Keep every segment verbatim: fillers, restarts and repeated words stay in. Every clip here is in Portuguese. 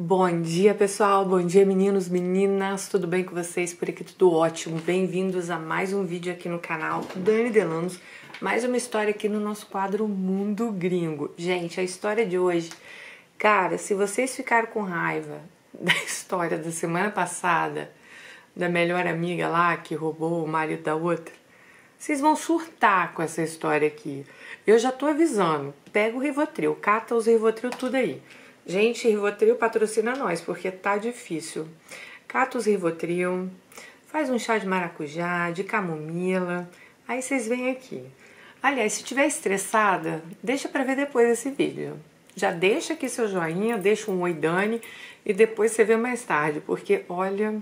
Bom dia, pessoal, bom dia, meninos, meninas, tudo bem com vocês? Por aqui tudo ótimo. Bem-vindos a mais um vídeo aqui no canal Dani Delanos, mais uma história aqui no nosso quadro Mundo Gringo. Gente, a história de hoje, cara, se vocês ficaram com raiva da história da semana passada, da melhor amiga lá que roubou o marido da outra, vocês vão surtar com essa história aqui. Eu já tô avisando, pega o Rivotril, cata os Rivotril tudo aí. Gente, Rivotril patrocina nós, porque tá difícil. Cata os Rivotril, faz um chá de maracujá, de camomila, aí vocês vêm aqui. Aliás, se tiver estressada, deixa pra ver depois esse vídeo. Já deixa aqui seu joinha, deixa um oi Dani e depois você vê mais tarde, porque olha,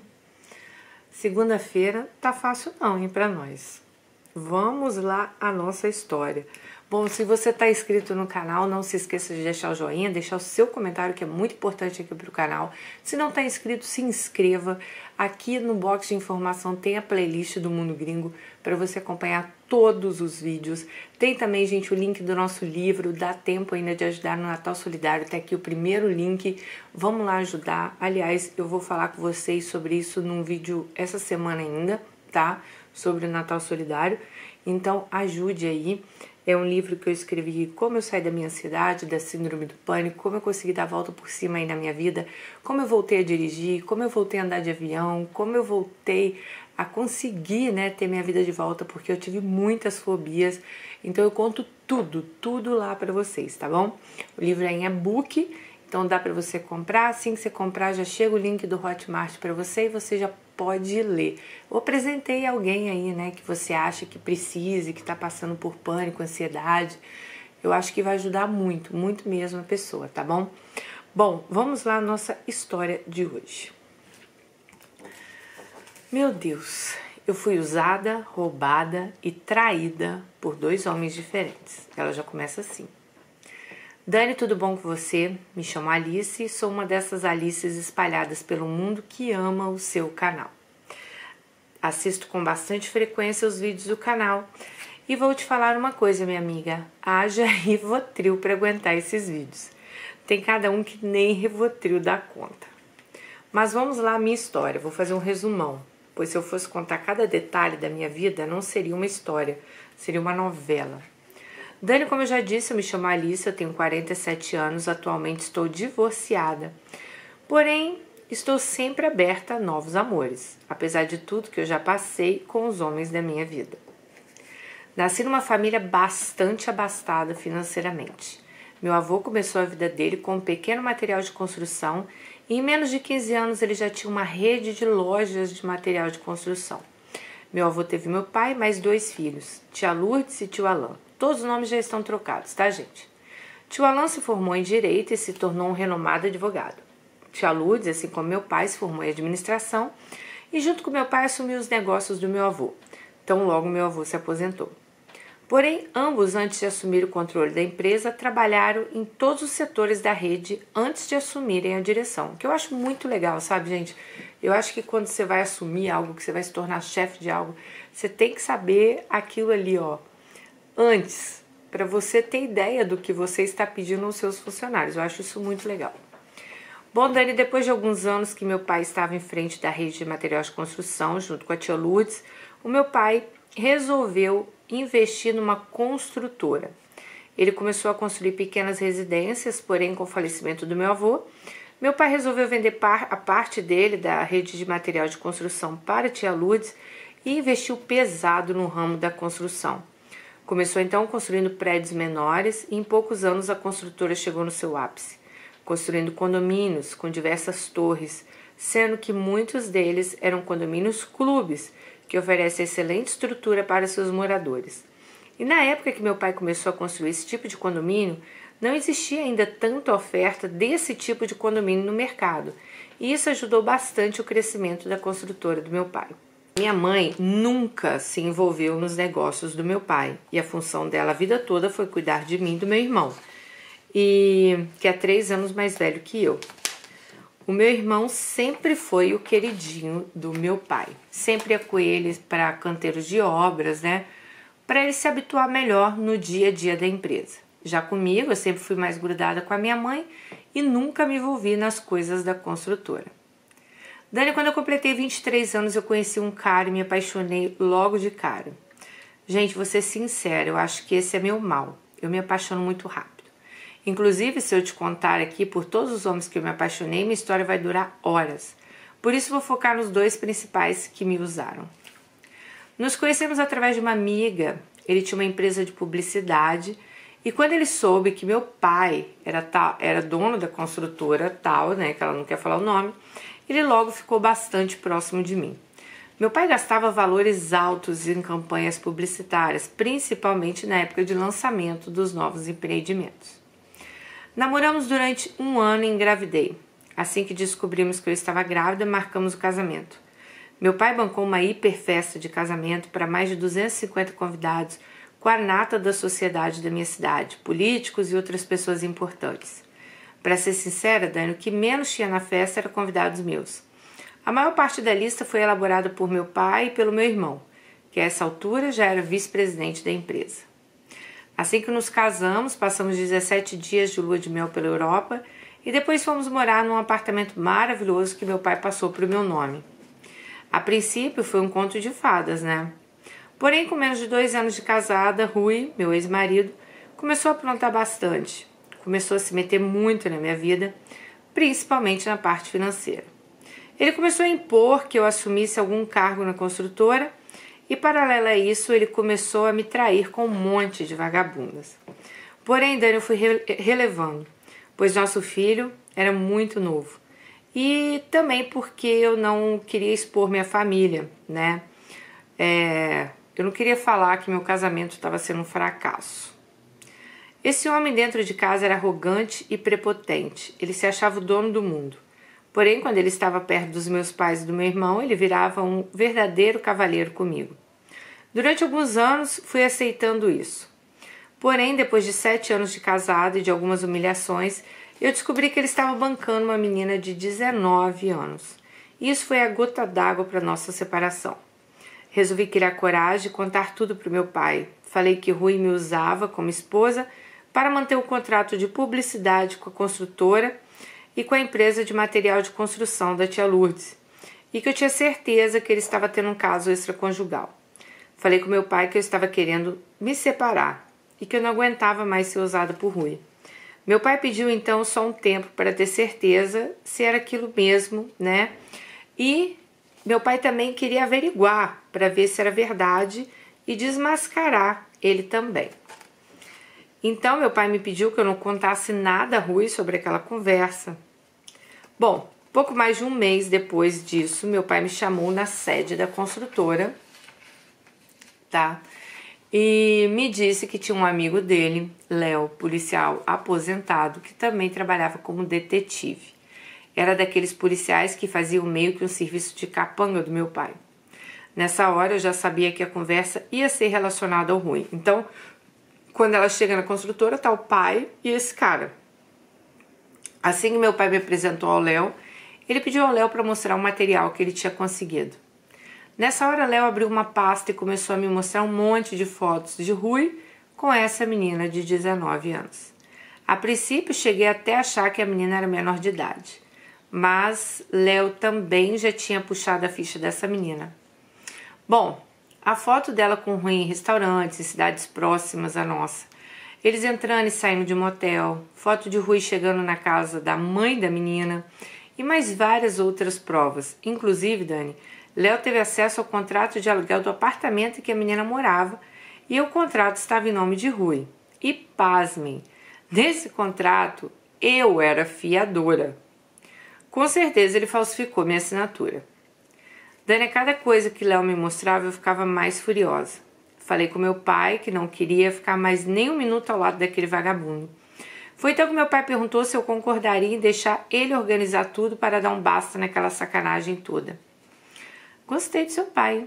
segunda-feira tá fácil não, hein, pra nós. Vamos lá a nossa história. Bom, se você está inscrito no canal, não se esqueça de deixar o joinha, deixar o seu comentário, que é muito importante aqui para o canal. Se não está inscrito, se inscreva. Aqui no box de informação tem a playlist do Mundo Gringo para você acompanhar todos os vídeos. Tem também, gente, o link do nosso livro, dá tempo ainda de ajudar no Natal Solidário. Tá aqui o primeiro link, vamos lá ajudar. Aliás, eu vou falar com vocês sobre isso num vídeo essa semana ainda, tá? Sobre o Natal Solidário. Então, ajude aí. É um livro que eu escrevi como eu saí da minha ansiedade, da síndrome do pânico, como eu consegui dar a volta por cima aí na minha vida, como eu voltei a dirigir, como eu voltei a andar de avião, como eu voltei a conseguir, né, ter minha vida de volta, porque eu tive muitas fobias. Então eu conto tudo, tudo lá para vocês, tá bom? O livro é em e-book, então dá para você comprar. Assim que você comprar, já chega o link do Hotmart para você e você já pode ler. Eu apresentei alguém aí, né, que você acha que precise, que está passando por pânico, ansiedade. Eu acho que vai ajudar muito, muito mesmo a pessoa, tá bom? Bom, vamos lá à nossa história de hoje. Meu Deus, eu fui usada, roubada e traída por dois homens diferentes. Ela já começa assim. Dani, tudo bom com você? Me chamo Alice e sou uma dessas Alices espalhadas pelo mundo que ama o seu canal. Assisto com bastante frequência os vídeos do canal e vou te falar uma coisa, minha amiga. Haja Rivotril para aguentar esses vídeos. Tem cada um que nem Rivotril dá conta. Mas vamos lá à minha história, vou fazer um resumão, pois se eu fosse contar cada detalhe da minha vida, não seria uma história, seria uma novela. Dani, como eu já disse, eu me chamo Alice, eu tenho quarenta e sete anos, atualmente estou divorciada. Porém, estou sempre aberta a novos amores, apesar de tudo que eu já passei com os homens da minha vida. Nasci numa família bastante abastada financeiramente. Meu avô começou a vida dele com um pequeno material de construção e em menos de quinze anos ele já tinha uma rede de lojas de material de construção. Meu avô teve meu pai e mais dois filhos, tia Lourdes e tio Alain. Todos os nomes já estão trocados, tá, gente? Tio Alain se formou em Direito e se tornou um renomado advogado. Tia Lourdes, assim como meu pai, se formou em Administração e junto com meu pai assumiu os negócios do meu avô. Então logo meu avô se aposentou. Porém, ambos, antes de assumir o controle da empresa, trabalharam em todos os setores da rede antes de assumirem a direção. Que eu acho muito legal, sabe, gente? Eu acho que quando você vai assumir algo, que você vai se tornar chefe de algo, você tem que saber aquilo ali, ó, antes, para você ter ideia do que você está pedindo aos seus funcionários. Eu acho isso muito legal. Bom, Dani, depois de alguns anos que meu pai estava em frente da rede de material de construção, junto com a tia Lourdes, o meu pai resolveu investir numa construtora. Ele começou a construir pequenas residências, porém, com o falecimento do meu avô, meu pai resolveu vender a parte dele da rede de material de construção para a tia Lourdes e investiu pesado no ramo da construção. Começou então construindo prédios menores e em poucos anos a construtora chegou no seu ápice, construindo condomínios com diversas torres, sendo que muitos deles eram condomínios clubes, que oferecem excelente estrutura para seus moradores. E na época que meu pai começou a construir esse tipo de condomínio, não existia ainda tanta oferta desse tipo de condomínio no mercado, e isso ajudou bastante o crescimento da construtora do meu pai. Minha mãe nunca se envolveu nos negócios do meu pai e a função dela a vida toda foi cuidar de mim e do meu irmão, e que é três anos mais velho que eu. O meu irmão sempre foi o queridinho do meu pai, sempre ia com ele para canteiros de obras, né, para ele se habituar melhor no dia a dia da empresa. Já comigo, eu sempre fui mais grudada com a minha mãe e nunca me envolvi nas coisas da construtora. Dani, quando eu completei vinte e três anos, eu conheci um cara e me apaixonei logo de cara. Gente, vou ser sincera, eu acho que esse é meu mal. Eu me apaixono muito rápido. Inclusive, se eu te contar aqui por todos os homens que eu me apaixonei, minha história vai durar horas. Por isso, vou focar nos dois principais que me usaram. Nos conhecemos através de uma amiga. Ele tinha uma empresa de publicidade e quando ele soube que meu pai era, tal, era dono da construtora tal, né, que ela não quer falar o nome, ele logo ficou bastante próximo de mim. Meu pai gastava valores altos em campanhas publicitárias, principalmente na época de lançamento dos novos empreendimentos. Namoramos durante um ano e engravidei. Assim que descobrimos que eu estava grávida, marcamos o casamento. Meu pai bancou uma hiper festa de casamento para mais de duzentos e cinquenta convidados, com a nata da sociedade da minha cidade, políticos e outras pessoas importantes. Para ser sincera, Dani, o que menos tinha na festa era convidados meus. A maior parte da lista foi elaborada por meu pai e pelo meu irmão, que a essa altura já era vice-presidente da empresa. Assim que nos casamos, passamos dezessete dias de lua de mel pela Europa e depois fomos morar num apartamento maravilhoso que meu pai passou para o meu nome. A princípio foi um conto de fadas, né? Porém, com menos de dois anos de casada, Rui, meu ex-marido, começou a aprontar bastante. Começou a se meter muito na minha vida, principalmente na parte financeira. Ele começou a impor que eu assumisse algum cargo na construtora e, paralelo a isso, ele começou a me trair com um monte de vagabundas. Porém, Dani, eu fui relevando, pois nosso filho era muito novo. E também porque eu não queria expor minha família, né? É, eu não queria falar que meu casamento estava sendo um fracasso. Esse homem dentro de casa era arrogante e prepotente. Ele se achava o dono do mundo. Porém, quando ele estava perto dos meus pais e do meu irmão, ele virava um verdadeiro cavalheiro comigo. Durante alguns anos, fui aceitando isso. Porém, depois de sete anos de casado e de algumas humilhações, eu descobri que ele estava bancando uma menina de dezenove anos. Isso foi a gota d'água para nossa separação. Resolvi criar coragem e contar tudo para o meu pai. Falei que Rui me usava como esposa para manter o contrato de publicidade com a construtora e com a empresa de material de construção da tia Lourdes, e que eu tinha certeza que ele estava tendo um caso extraconjugal. Falei com meu pai que eu estava querendo me separar e que eu não aguentava mais ser usada por Rui. Meu pai pediu então só um tempo para ter certeza se era aquilo mesmo, né? E meu pai também queria averiguar para ver se era verdade e desmascarar ele também. Então meu pai me pediu que eu não contasse nada a Rui sobre aquela conversa. Bom, pouco mais de um mês depois disso, meu pai me chamou na sede da construtora, tá? E me disse que tinha um amigo dele, Léo, policial aposentado, que também trabalhava como detetive. Era daqueles policiais que faziam meio que um serviço de capanga do meu pai. Nessa hora eu já sabia que a conversa ia ser relacionada ao Rui. Então, quando ela chega na construtora, tá o pai e esse cara. Assim que meu pai me apresentou ao Léo, ele pediu ao Léo para mostrar o material que ele tinha conseguido. Nessa hora, Léo abriu uma pasta e começou a me mostrar um monte de fotos de Rui com essa menina de dezenove anos. A princípio, cheguei até a achar que a menina era menor de idade, mas Léo também já tinha puxado a ficha dessa menina. Bom, a foto dela com Rui em restaurantes em cidades próximas à nossa, eles entrando e saindo de motel, foto de Rui chegando na casa da mãe da menina e mais várias outras provas. Inclusive, Dani, Léo teve acesso ao contrato de aluguel do apartamento em que a menina morava e o contrato estava em nome de Rui. E pasmem, nesse contrato eu era fiadora. Com certeza ele falsificou minha assinatura. Dani, a cada coisa que Léo me mostrava eu ficava mais furiosa. Falei com meu pai que não queria ficar mais nem um minuto ao lado daquele vagabundo. Foi então que meu pai perguntou se eu concordaria em deixar ele organizar tudo para dar um basta naquela sacanagem toda. Gostei do seu pai.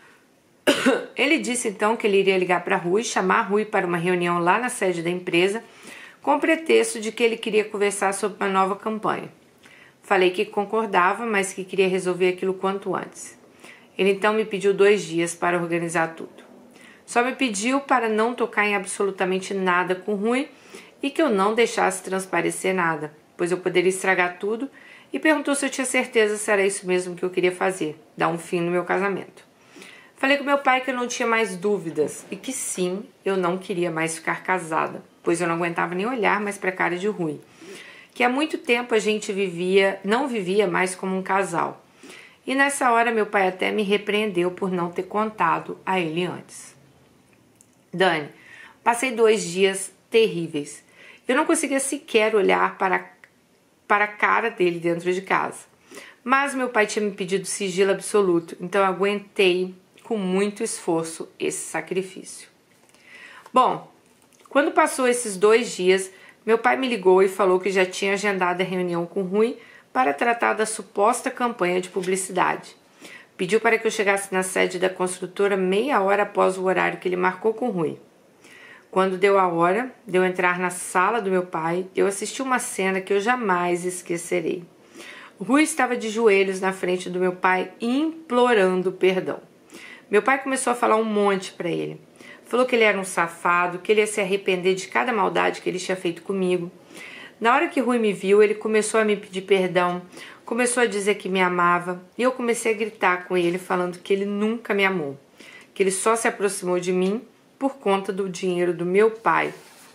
Ele disse então que ele iria ligar para Rui, chamar Rui para uma reunião lá na sede da empresa, com o pretexto de que ele queria conversar sobre uma nova campanha. Falei que concordava, mas que queria resolver aquilo quanto antes. Ele então me pediu dois dias para organizar tudo. Só me pediu para não tocar em absolutamente nada com Rui e que eu não deixasse transparecer nada, pois eu poderia estragar tudo, e perguntou se eu tinha certeza se era isso mesmo que eu queria fazer, dar um fim no meu casamento. Falei com meu pai que eu não tinha mais dúvidas e que sim, eu não queria mais ficar casada, pois eu não aguentava nem olhar mais para a cara de Rui, que há muito tempo a gente vivia, não vivia mais como um casal. E nessa hora meu pai até me repreendeu por não ter contado a ele antes. Dani, passei dois dias terríveis. Eu não conseguia sequer olhar para, para a cara dele dentro de casa. Mas meu pai tinha me pedido sigilo absoluto, então eu aguentei com muito esforço esse sacrifício. Bom, quando passou esses dois dias, meu pai me ligou e falou que já tinha agendado a reunião com Rui para tratar da suposta campanha de publicidade. Pediu para que eu chegasse na sede da construtora meia hora após o horário que ele marcou com Rui. Quando deu a hora de eu entrar na sala do meu pai, eu assisti uma cena que eu jamais esquecerei. Rui estava de joelhos na frente do meu pai, implorando perdão. Meu pai começou a falar um monte para ele. Falou que ele era um safado, que ele ia se arrepender de cada maldade que ele tinha feito comigo. Na hora que Rui me viu, ele começou a me pedir perdão, começou a dizer que me amava, e eu comecei a gritar com ele, falando que ele nunca me amou, que ele só se aproximou de mim por conta do dinheiro do meu pai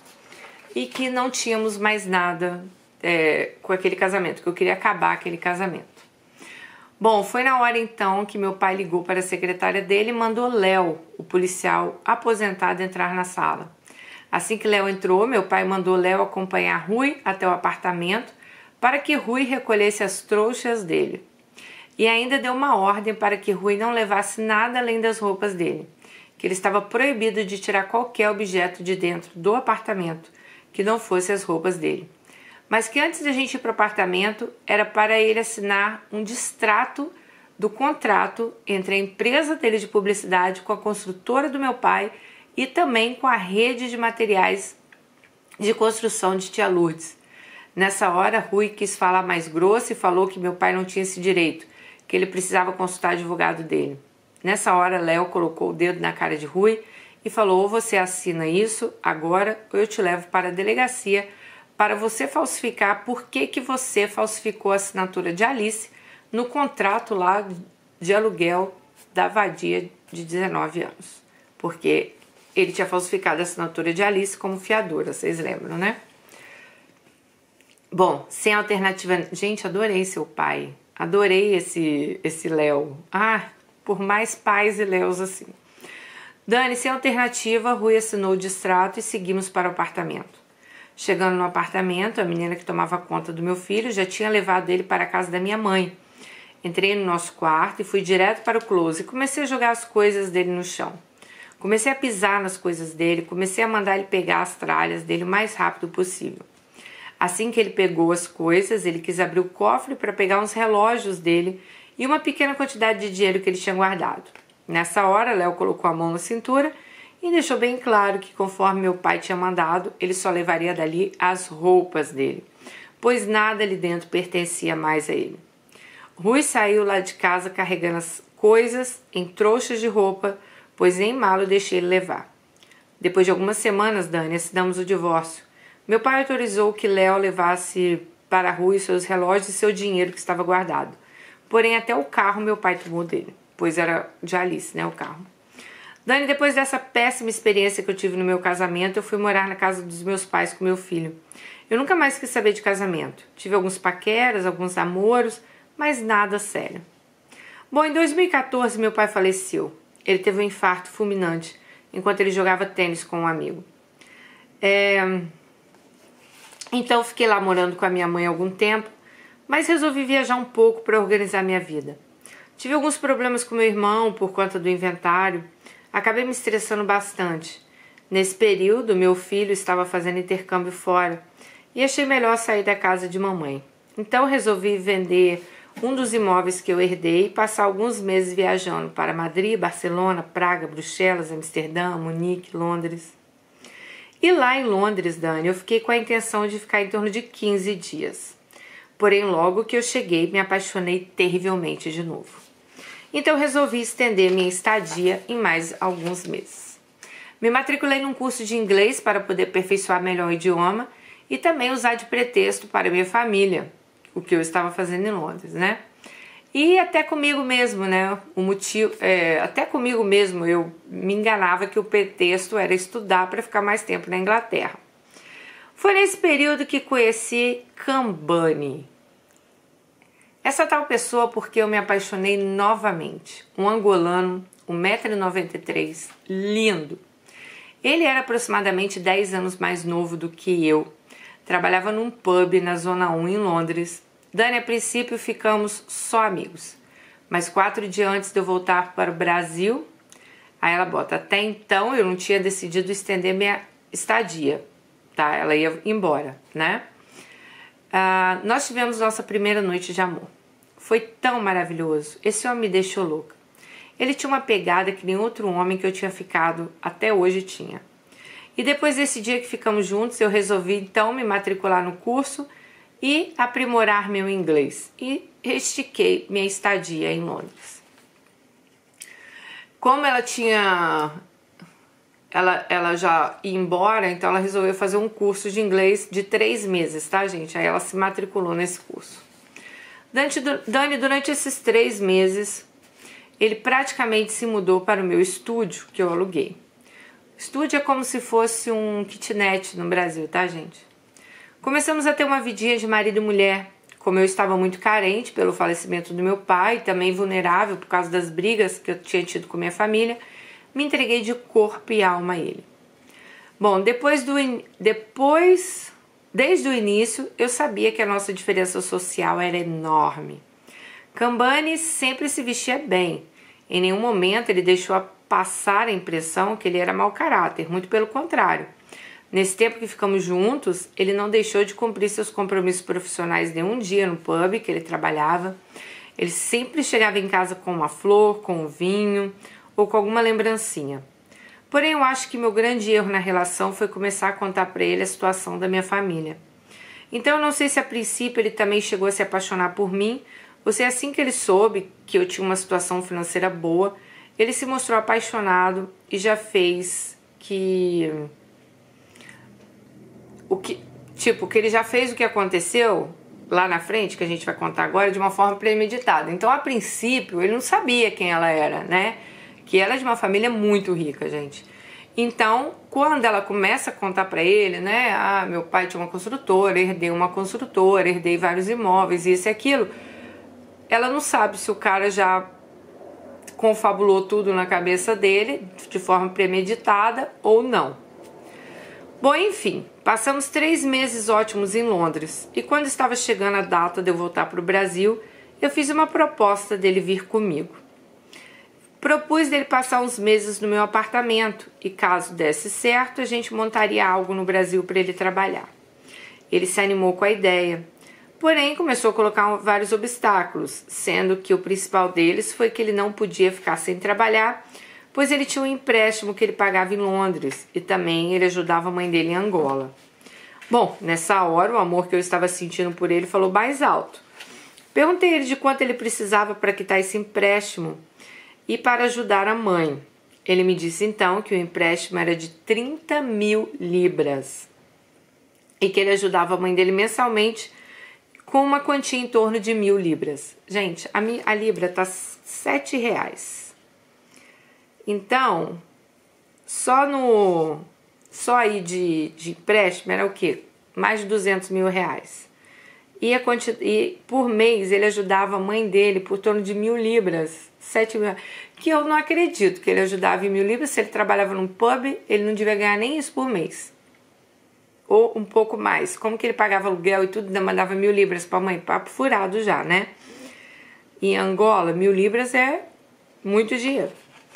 e que não tínhamos mais nada é, com aquele casamento, que eu queria acabar aquele casamento. Bom, foi na hora então que meu pai ligou para a secretária dele e mandou Léo, o policial aposentado, entrar na sala. Assim que Léo entrou, meu pai mandou Léo acompanhar Rui até o apartamento para que Rui recolhesse as trouxas dele. E ainda deu uma ordem para que Rui não levasse nada além das roupas dele, que ele estava proibido de tirar qualquer objeto de dentro do apartamento que não fosse as roupas dele. Mas que antes de a gente ir para o apartamento, era para ele assinar um distrato do contrato entre a empresa dele de publicidade com a construtora do meu pai e também com a rede de materiais de construção de Tia Lourdes. Nessa hora, Rui quis falar mais grosso e falou que meu pai não tinha esse direito, que ele precisava consultar o advogado dele. Nessa hora, Léo colocou o dedo na cara de Rui e falou: ou você assina isso agora ou eu te levo para a delegacia para você falsificar por que que você falsificou a assinatura de Alice no contrato lá de aluguel da vadia de dezenove anos. Porque ele tinha falsificado a assinatura de Alice como fiadora, vocês lembram, né? Bom, sem alternativa... Gente, adorei seu pai. Adorei esse, esse Léo. Ah, por mais pais e Léos assim. Dani, sem alternativa, Rui assinou o distrato e seguimos para o apartamento. Chegando no apartamento, a menina que tomava conta do meu filho já tinha levado ele para a casa da minha mãe. Entrei no nosso quarto e fui direto para o closet e comecei a jogar as coisas dele no chão. Comecei a pisar nas coisas dele, comecei a mandar ele pegar as tralhas dele o mais rápido possível. Assim que ele pegou as coisas, ele quis abrir o cofre para pegar uns relógios dele e uma pequena quantidade de dinheiro que ele tinha guardado. Nessa hora, Léo colocou a mão na cintura e deixou bem claro que, conforme meu pai tinha mandado, ele só levaria dali as roupas dele, pois nada ali dentro pertencia mais a ele. Rui saiu lá de casa carregando as coisas em trouxas de roupa, pois em mala eu deixei ele levar. Depois de algumas semanas, Dani, assinamos o divórcio. Meu pai autorizou que Léo levasse para Rui seus relógios e seu dinheiro que estava guardado. Porém, até o carro meu pai tomou dele, pois era de Alice, né, o carro. Dani, depois dessa péssima experiência que eu tive no meu casamento, eu fui morar na casa dos meus pais com meu filho. Eu nunca mais quis saber de casamento. Tive alguns paqueras, alguns namoros, mas nada sério. Bom, em dois mil e quatorze, meu pai faleceu. Ele teve um infarto fulminante enquanto ele jogava tênis com um amigo. É... Então, fiquei lá morando com a minha mãe há algum tempo, mas resolvi viajar um pouco para organizar minha vida. Tive alguns problemas com meu irmão por conta do inventário. Acabei me estressando bastante. Nesse período, meu filho estava fazendo intercâmbio fora e achei melhor sair da casa de mamãe. Então resolvi vender um dos imóveis que eu herdei e passar alguns meses viajando para Madrid, Barcelona, Praga, Bruxelas, Amsterdã, Munique, Londres. E lá em Londres, Dani, eu fiquei com a intenção de ficar em torno de quinze dias. Porém, logo que eu cheguei, me apaixonei terrivelmente de novo. Então resolvi estender minha estadia em mais alguns meses. Me matriculei num curso de inglês para poder aperfeiçoar melhor o idioma e também usar de pretexto para minha família, o que eu estava fazendo em Londres, né? E até comigo mesmo, né? O motivo, é, até comigo mesmo eu me enganava que o pretexto era estudar para ficar mais tempo na Inglaterra. Foi nesse período que conheci Kambani. Essa tal pessoa porque eu me apaixonei novamente. Um angolano, um metro e noventa e três, lindo. Ele era aproximadamente dez anos mais novo do que eu. Trabalhava num pub na Zona um em Londres. Dani, a princípio, ficamos só amigos. Mas quatro dias antes de eu voltar para o Brasil, aí ela bota, até então eu não tinha decidido estender minha estadia, tá? Ela ia embora, né? Ah, nós tivemos nossa primeira noite de amor. Foi tão maravilhoso. Esse homem me deixou louca. Ele tinha uma pegada que nem outro homem que eu tinha ficado até hoje tinha. E depois desse dia que ficamos juntos, eu resolvi então me matricular no curso e aprimorar meu inglês. E estiquei minha estadia em Londres. Como ela tinha... Ela, ela já ia embora, então ela resolveu fazer um curso de inglês de três meses, tá, gente? Aí ela se matriculou nesse curso. Dani, durante esses três meses, ele praticamente se mudou para o meu estúdio, que eu aluguei. Estúdio é como se fosse um kitnet no Brasil, tá, gente? Começamos a ter uma vidinha de marido e mulher. Como eu estava muito carente pelo falecimento do meu pai, também vulnerável por causa das brigas que eu tinha tido com minha família, me entreguei de corpo e alma a ele. Bom, depois do depois, desde o início, eu sabia que a nossa diferença social era enorme. Kambani sempre se vestia bem. Em nenhum momento ele deixou passar a impressão que ele era mau caráter, muito pelo contrário. Nesse tempo que ficamos juntos, ele não deixou de cumprir seus compromissos profissionais nenhum dia no pub que ele trabalhava. Ele sempre chegava em casa com uma flor, com um vinho ou com alguma lembrancinha. Porém, eu acho que meu grande erro na relação foi começar a contar para ele a situação da minha família. Então, eu não sei se a princípio ele também chegou a se apaixonar por mim, ou se assim que ele soube que eu tinha uma situação financeira boa, ele se mostrou apaixonado e já fez que... O que, tipo, que ele já fez o que aconteceu lá na frente, que a gente vai contar agora, de uma forma premeditada. Então, a princípio, ele não sabia quem ela era, né? Que ela é de uma família muito rica, gente. Então, quando ela começa a contar pra ele, né? Ah, meu pai tinha uma construtora, herdei uma construtora, herdei vários imóveis, isso e aquilo. Ela não sabe se o cara já confabulou tudo na cabeça dele, de forma premeditada ou não. Bom, enfim, passamos três meses ótimos em Londres e quando estava chegando a data de eu voltar para o Brasil, eu fiz uma proposta dele vir comigo. Propus dele passar uns meses no meu apartamento e caso desse certo, a gente montaria algo no Brasil para ele trabalhar. Ele se animou com a ideia, porém começou a colocar vários obstáculos, sendo que o principal deles foi que ele não podia ficar sem trabalhar, pois ele tinha um empréstimo que ele pagava em Londres e também ele ajudava a mãe dele em Angola. Bom, nessa hora o amor que eu estava sentindo por ele falou mais alto. Perguntei a ele de quanto ele precisava para quitar esse empréstimo e para ajudar a mãe. Ele me disse então que o empréstimo era de trinta mil libras e que ele ajudava a mãe dele mensalmente com uma quantia em torno de mil libras. Gente, a, mi, a libra tá sete reais. Então, só no só aí de, de empréstimo era o quê? Mais de duzentos mil reais. E, a quanti, e por mês ele ajudava a mãe dele por torno de mil libras, sete mil, que eu não acredito que ele ajudava em mil libras. Se ele trabalhava num pub, ele não devia ganhar nem isso por mês. Ou um pouco mais. Como que ele pagava aluguel e tudo, ainda mandava mil libras para a mãe? Papo furado já, né? Em Angola, mil libras é muito dinheiro.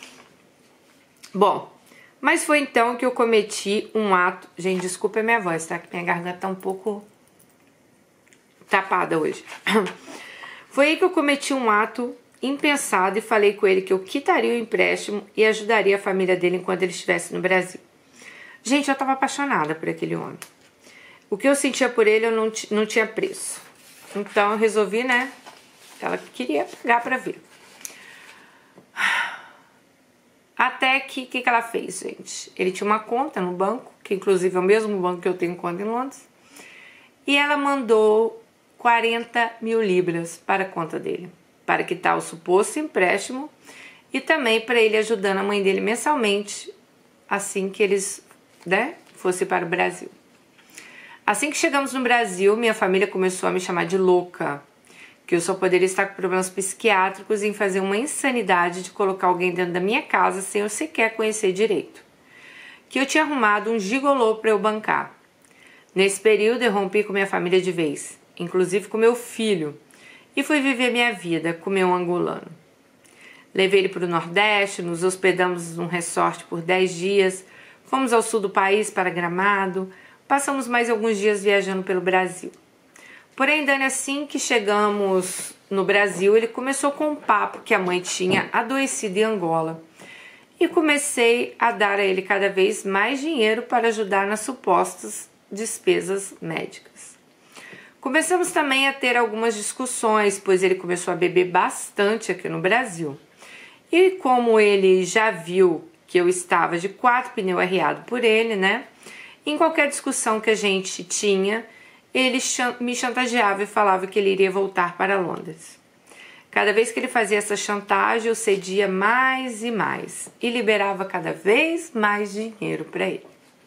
Bom, mas foi então que eu cometi um ato... Gente, desculpa a minha voz, tá? Que minha garganta tá um pouco tapada hoje. Foi aí que eu cometi um ato impensado e falei com ele que eu quitaria o empréstimo e ajudaria a família dele enquanto ele estivesse no Brasil. Gente, eu tava apaixonada por aquele homem. O que eu sentia por ele eu não, não tinha preço. Então eu resolvi, né? Ela queria pagar pra ver. Até que, o que, que ela fez, gente? Ele tinha uma conta no banco, que inclusive é o mesmo banco que eu tenho conta em Londres, e ela mandou quarenta mil libras para a conta dele, para quitar o suposto empréstimo e também para ele ajudando a mãe dele mensalmente, assim que eles, né, fossem para o Brasil. Assim que chegamos no Brasil, minha família começou a me chamar de louca, que eu só poderia estar com problemas psiquiátricos em fazer uma insanidade de colocar alguém dentro da minha casa sem eu sequer conhecer direito. Que eu tinha arrumado um gigolô para eu bancar. Nesse período eu rompi com minha família de vez, inclusive com meu filho, e fui viver minha vida com meu angolano. Levei ele para o Nordeste, nos hospedamos num resort por dez dias, fomos ao sul do país para Gramado, passamos mais alguns dias viajando pelo Brasil. Porém, Dani, assim que chegamos no Brasil, ele começou com um papo que a mãe tinha adoecido em Angola. E comecei a dar a ele cada vez mais dinheiro para ajudar nas supostas despesas médicas. Começamos também a ter algumas discussões, pois ele começou a beber bastante aqui no Brasil. E como ele já viu que eu estava de quatro pneus arriado por ele, né? Em qualquer discussão que a gente tinha, ele me chantageava e falava que ele iria voltar para Londres. Cada vez que ele fazia essa chantagem, eu cedia mais e mais e liberava cada vez mais dinheiro para ele.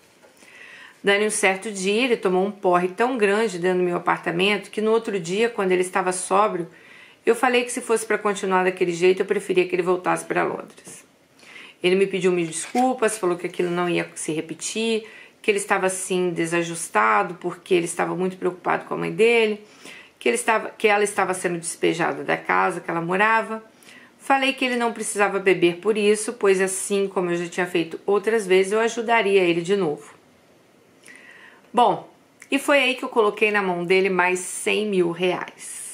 Dani, um certo dia, ele tomou um porre tão grande dentro do meu apartamento que no outro dia, quando ele estava sóbrio, eu falei que se fosse para continuar daquele jeito, eu preferia que ele voltasse para Londres. Ele me pediu mil desculpas, falou que aquilo não ia se repetir, que ele estava assim desajustado porque ele estava muito preocupado com a mãe dele, que, ele estava, que ela estava sendo despejada da casa que ela morava. Falei que ele não precisava beber por isso, pois assim como eu já tinha feito outras vezes, eu ajudaria ele de novo. Bom, e foi aí que eu coloquei na mão dele mais cem mil reais.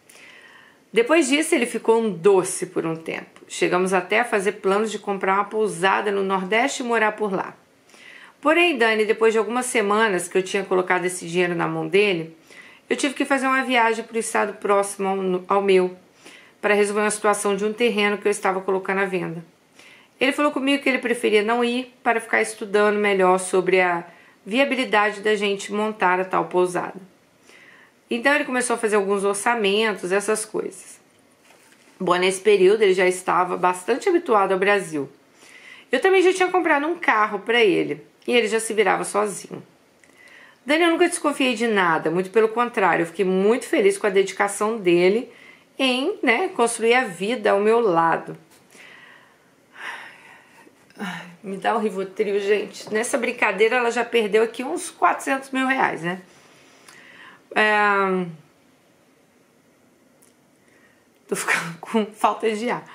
Depois disso, ele ficou um doce por um tempo. Chegamos até a fazer planos de comprar uma pousada no Nordeste e morar por lá. Porém, Dani, depois de algumas semanas que eu tinha colocado esse dinheiro na mão dele, eu tive que fazer uma viagem para o estado próximo ao, ao meu, para resolver uma situação de um terreno que eu estava colocando à venda. Ele falou comigo que ele preferia não ir para ficar estudando melhor sobre a viabilidade da gente montar a tal pousada. Então ele começou a fazer alguns orçamentos, essas coisas. Bom, nesse período ele já estava bastante habituado ao Brasil. Eu também já tinha comprado um carro para ele. E ele já se virava sozinho. Dani, eu nunca desconfiei de nada, muito pelo contrário, eu fiquei muito feliz com a dedicação dele em, né, construir a vida ao meu lado. Ai, me dá um Rivotril, gente. Nessa brincadeira ela já perdeu aqui uns quatrocentos mil reais, né? É... Tô ficando com falta de ar.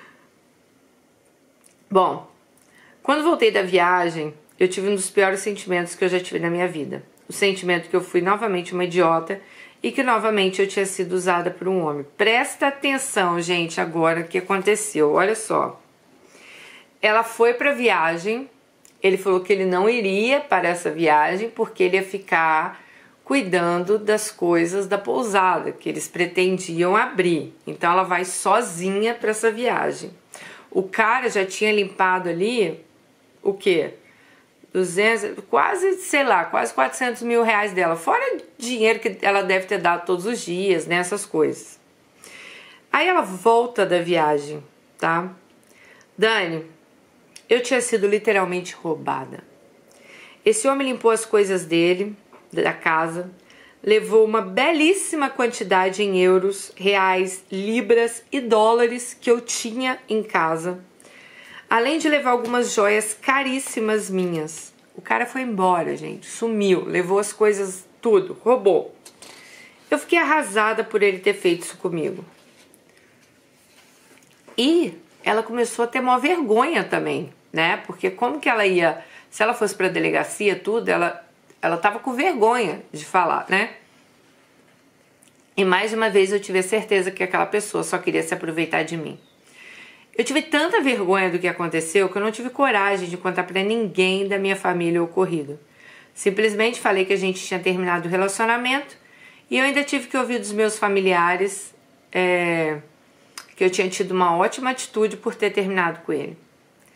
Bom, quando voltei da viagem, eu tive um dos piores sentimentos que eu já tive na minha vida. O sentimento que eu fui novamente uma idiota e que novamente eu tinha sido usada por um homem. Presta atenção, gente, agora o que aconteceu. Olha só. Ela foi para a viagem, ele falou que ele não iria para essa viagem porque ele ia ficar cuidando das coisas da pousada que eles pretendiam abrir. Então ela vai sozinha para essa viagem. O cara já tinha limpado ali o quê? duzentos, quase, sei lá, quase quatrocentos mil reais dela. Fora dinheiro que ela deve ter dado todos os dias, né? Essas coisas. Aí ela volta da viagem, tá? Dani, eu tinha sido literalmente roubada. Esse homem limpou as coisas dele, da casa, levou uma belíssima quantidade em euros, reais, libras e dólares que eu tinha em casa. Além de levar algumas joias caríssimas minhas. O cara foi embora, gente. Sumiu, levou as coisas, tudo, roubou. Eu fiquei arrasada por ele ter feito isso comigo. E ela começou a ter uma vergonha também, né? Porque como que ela ia... Se ela fosse pra delegacia, tudo, ela, ela tava com vergonha de falar, né? E mais uma vez eu tive a certeza que aquela pessoa só queria se aproveitar de mim. Eu tive tanta vergonha do que aconteceu que eu não tive coragem de contar pra ninguém da minha família o ocorrido. Simplesmente falei que a gente tinha terminado o relacionamento e eu ainda tive que ouvir dos meus familiares é, que eu tinha tido uma ótima atitude por ter terminado com ele.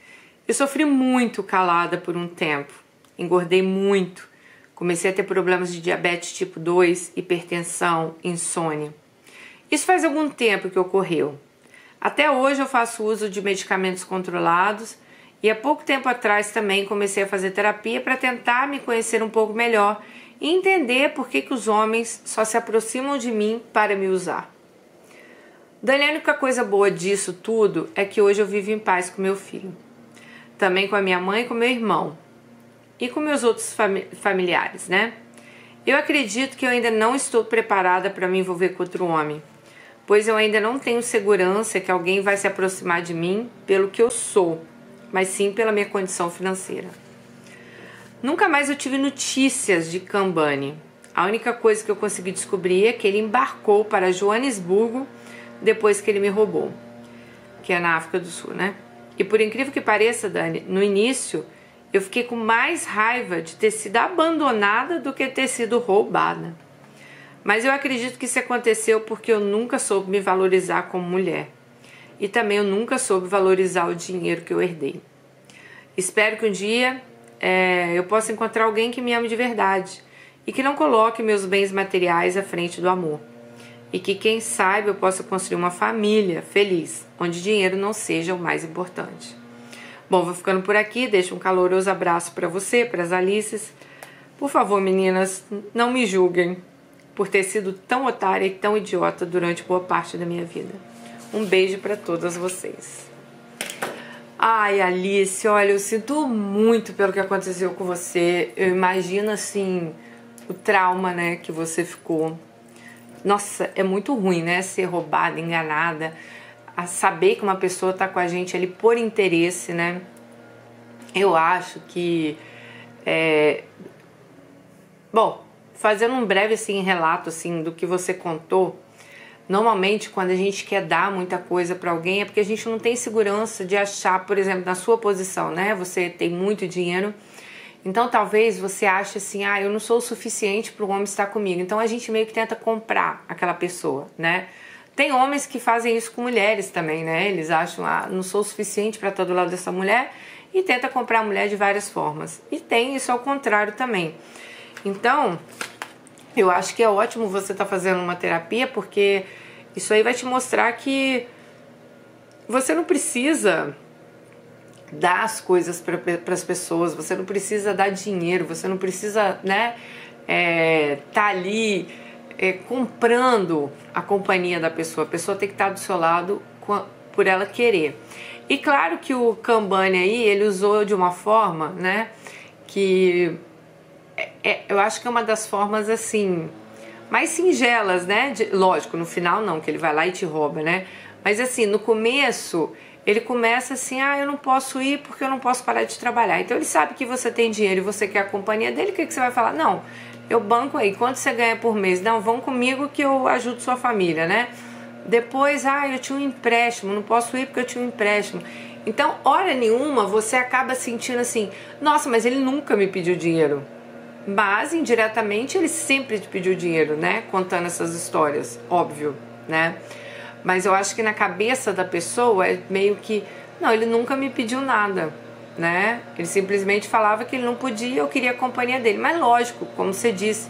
Eu sofri muito calada por um tempo, engordei muito, comecei a ter problemas de diabetes tipo dois, hipertensão, insônia. Isso faz algum tempo que ocorreu. Até hoje eu faço uso de medicamentos controlados e há pouco tempo atrás também comecei a fazer terapia para tentar me conhecer um pouco melhor e entender por que, que os homens só se aproximam de mim para me usar. Dani, a única coisa boa disso tudo é que hoje eu vivo em paz com meu filho. Também com a minha mãe e com meu irmão. E com meus outros fami- familiares, né? Eu acredito que eu ainda não estou preparada para me envolver com outro homem, pois eu ainda não tenho segurança que alguém vai se aproximar de mim pelo que eu sou, mas sim pela minha condição financeira. Nunca mais eu tive notícias de Kambani. A única coisa que eu consegui descobrir é que ele embarcou para Joanesburgo depois que ele me roubou, que é na África do Sul, né? E por incrível que pareça, Dani, no início eu fiquei com mais raiva de ter sido abandonada do que ter sido roubada. Mas eu acredito que isso aconteceu porque eu nunca soube me valorizar como mulher. E também eu nunca soube valorizar o dinheiro que eu herdei. Espero que um dia é, eu possa encontrar alguém que me ame de verdade e que não coloque meus bens materiais à frente do amor. E que, quem sabe, eu possa construir uma família feliz, onde dinheiro não seja o mais importante. Bom, vou ficando por aqui, deixo um caloroso abraço para você, para as Alices. Por favor, meninas, não me julguem por ter sido tão otária e tão idiota durante boa parte da minha vida. Um beijo para todas vocês. Ai, Alice, olha, eu sinto muito pelo que aconteceu com você. Eu imagino, assim, o trauma, né, que você ficou. Nossa, é muito ruim, né? Ser roubada, enganada, a saber que uma pessoa tá com a gente ali por interesse, né? Eu acho que... É... Bom, fazendo um breve assim, relato assim, do que você contou, normalmente quando a gente quer dar muita coisa para alguém é porque a gente não tem segurança de achar, por exemplo, na sua posição, né? Você tem muito dinheiro. Então talvez você ache assim, ah, eu não sou o suficiente para o homem estar comigo. Então a gente meio que tenta comprar aquela pessoa, né? Tem homens que fazem isso com mulheres também, né? Eles acham, ah, não sou o suficiente para estar do lado dessa mulher e tenta comprar a mulher de várias formas. E tem isso ao contrário também. Então, eu acho que é ótimo você estar fazendo uma terapia, porque isso aí vai te mostrar que você não precisa dar as coisas para as pessoas, você não precisa dar dinheiro, você não precisa, né, é, tá ali é, comprando a companhia da pessoa. A pessoa tem que estar do seu lado por ela querer. E claro que o Kambani aí, ele usou de uma forma, né, que é, é, eu acho que é uma das formas assim mais singelas, né, de, lógico, no final não, que ele vai lá e te rouba, né, mas assim, no começo ele começa assim, ah, eu não posso ir porque eu não posso parar de trabalhar. Então ele sabe que você tem dinheiro e você quer a companhia dele, o que, que você vai falar? Não, eu banco aí, quanto você ganha por mês? Não, vão comigo que eu ajudo sua família, né? Depois, ah, eu tinha um empréstimo, não posso ir porque eu tinha um empréstimo. Então, hora nenhuma, você acaba sentindo assim, nossa, mas ele nunca me pediu dinheiro. Mas, indiretamente, ele sempre te pediu dinheiro, né? Contando essas histórias, óbvio, né? Mas eu acho que na cabeça da pessoa é meio que, não, ele nunca me pediu nada, né? Ele simplesmente falava que ele não podia, eu queria a companhia dele. Mas lógico, como você disse,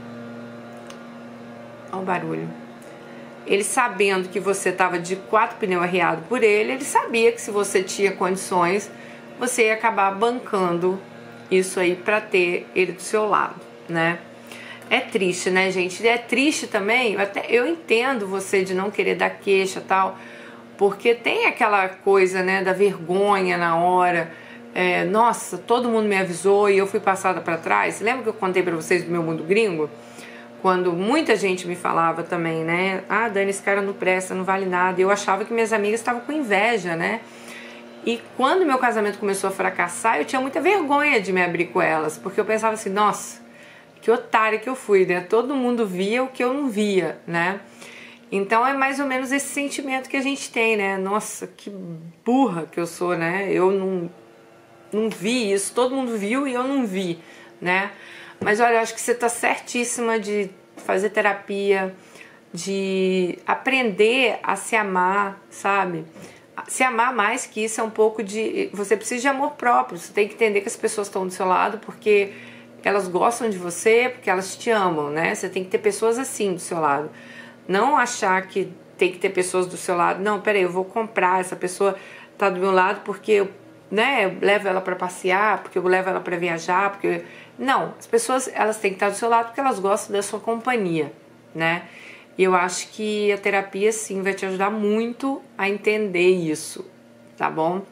olha o barulho. Ele sabendo que você estava de quatro pneus arriado por ele, ele sabia que se você tinha condições, você ia acabar bancando isso aí para ter ele do seu lado, né? É triste, né, gente? É triste também, até eu entendo você de não querer dar queixa e tal, porque tem aquela coisa, né, da vergonha na hora. É, nossa, todo mundo me avisou e eu fui passada para trás. Lembra que eu contei para vocês do meu mundo gringo? Quando muita gente me falava também, né? Ah, Dani, esse cara não presta, não vale nada. Eu achava que minhas amigas estavam com inveja, né? E quando meu casamento começou a fracassar, eu tinha muita vergonha de me abrir com elas, porque eu pensava assim, nossa, que otária que eu fui, né? Todo mundo via o que eu não via, né? Então é mais ou menos esse sentimento que a gente tem, né? Nossa, que burra que eu sou, né? Eu não, não vi isso, todo mundo viu e eu não vi, né? Mas olha, eu acho que você tá certíssima de fazer terapia, de aprender a se amar, sabe? Se amar mais que isso é um pouco de... Você precisa de amor próprio. Você tem que entender que as pessoas estão do seu lado porque elas gostam de você, porque elas te amam, né? Você tem que ter pessoas assim do seu lado. Não achar que tem que ter pessoas do seu lado. Não, peraí, eu vou comprar. Essa pessoa tá do meu lado porque eu, né, eu levo ela para passear, porque eu levo ela para viajar, porque... Não, as pessoas, elas têm que estar do seu lado porque elas gostam da sua companhia, né? E eu acho que a terapia, sim, vai te ajudar muito a entender isso, tá bom?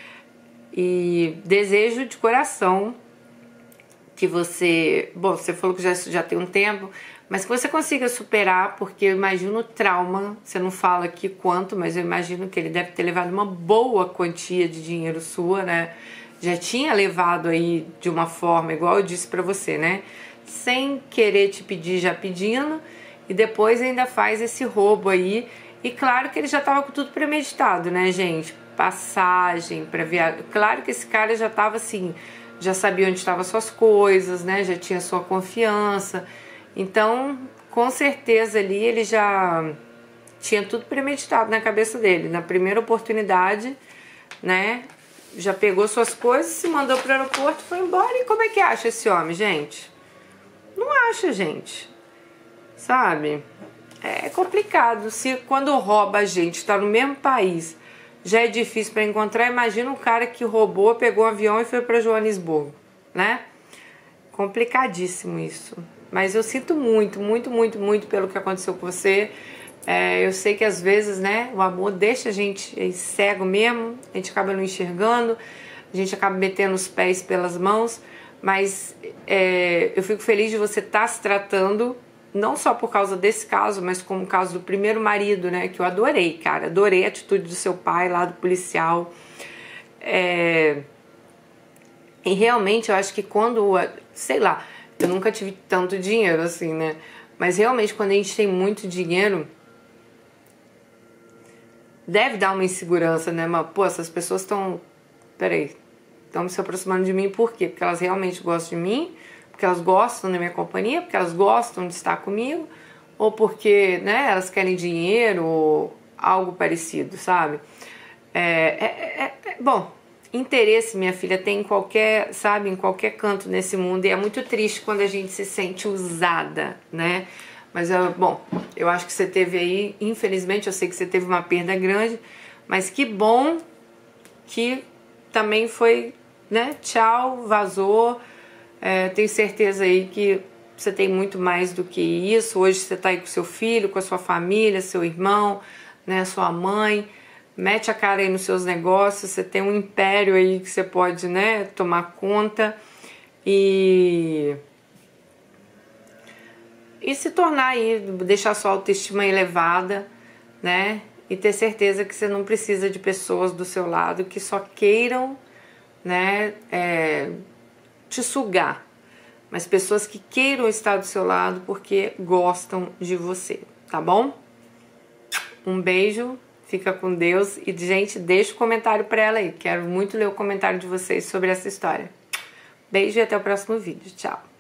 E desejo de coração que você... Bom, você falou que já, já tem um tempo, mas que você consiga superar, porque eu imagino o trauma, você não fala aqui quanto, mas eu imagino que ele deve ter levado uma boa quantia de dinheiro sua, né? Já tinha levado aí de uma forma, igual eu disse pra você, né? Sem querer te pedir, já pedindo, e depois ainda faz esse roubo aí. E claro que ele já tava com tudo premeditado, né, gente? Passagem pra viagem. Claro que esse cara já tava assim, já sabia onde estavam suas coisas, né? Já tinha sua confiança. Então, com certeza ali ele já tinha tudo premeditado na cabeça dele. Na primeira oportunidade, né? Já pegou suas coisas, se mandou pro aeroporto, foi embora. E como é que acha esse homem, gente? Não acha, gente. Sabe? É complicado. Se quando rouba a gente, tá no mesmo país, já é difícil para encontrar, imagina um cara que roubou, pegou um avião e foi para Joanesburgo, né? Complicadíssimo isso. Mas eu sinto muito, muito, muito, muito pelo que aconteceu com você. É, eu sei que às vezes, né, o amor deixa a gente cego mesmo, a gente acaba não enxergando, a gente acaba metendo os pés pelas mãos, mas é, eu fico feliz de você estar se tratando, não só por causa desse caso, mas como o caso do primeiro marido, né, que eu adorei, cara, adorei a atitude do seu pai lá, do policial. É, e realmente eu acho que quando, sei lá, eu nunca tive tanto dinheiro assim, né, mas realmente quando a gente tem muito dinheiro, deve dar uma insegurança, né? Mas, pô, essas pessoas estão... Peraí. Estão se aproximando de mim por quê? Porque elas realmente gostam de mim? Porque elas gostam da minha companhia? Porque elas gostam de estar comigo? Ou porque, né, elas querem dinheiro ou algo parecido, sabe? É, é, é, é, bom, interesse, minha filha, tem em qualquer, sabe, em qualquer canto nesse mundo. E é muito triste quando a gente se sente usada, né? Mas, bom, eu acho que você teve aí, infelizmente, eu sei que você teve uma perda grande, mas que bom que também foi, né, tchau, vazou. É, tenho certeza aí que você tem muito mais do que isso. Hoje você tá aí com seu filho, com a sua família, seu irmão, né, sua mãe. Mete a cara aí nos seus negócios, você tem um império aí que você pode, né, tomar conta e... E se tornar aí, deixar sua autoestima elevada, né? E ter certeza que você não precisa de pessoas do seu lado que só queiram, né, é, te sugar. Mas pessoas que queiram estar do seu lado porque gostam de você, tá bom? Um beijo, fica com Deus. E, gente, deixa o comentário pra ela aí. Quero muito ler o comentário de vocês sobre essa história. Beijo e até o próximo vídeo. Tchau.